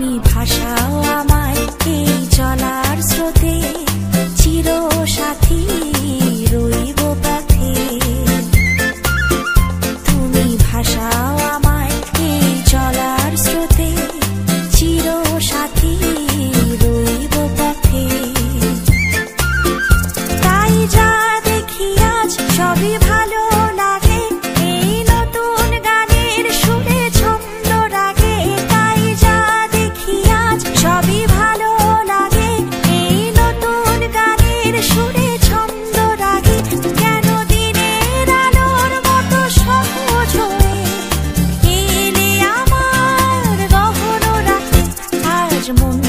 তুমি ভাসাও আমায় এই চলার স্রোতে, চির সাথী রইব পথে। তুমি ভাসাও আমায় এই চলার স্রোতে, চির সাথী রইব পথে। তাই যা দেখি আজ সবই ভালো লাগে, এই নতুন গানের সুরে ছন্দ রাগে। তাই যা দেখি আজ সবই ভালো লাগে, এই নতুন গানের সুরে ছন্দ রাগে। কেন দিনের আলোর মতো সহজ হয়ে এলে আমার গহন রাতে, আজ মন